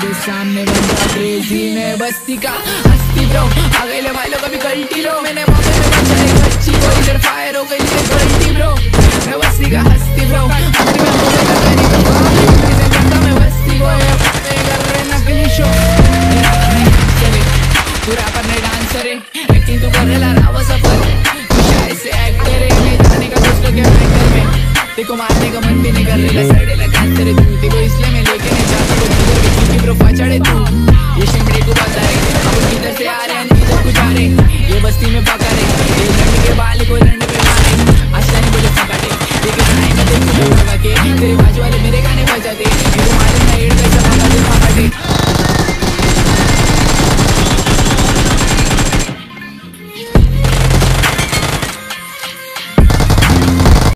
मेरे सामने बनता क्रेजी, मैं बस्ती का हस्ती ब्रो, आ गए ले भाई लोग अभी गलती लो, मैंने मौके पे बचा एक बच्ची को, इधर फायर हो गई है गलती ब्रो, मैं बस्ती का हस्ती ब्रो, आखिरी में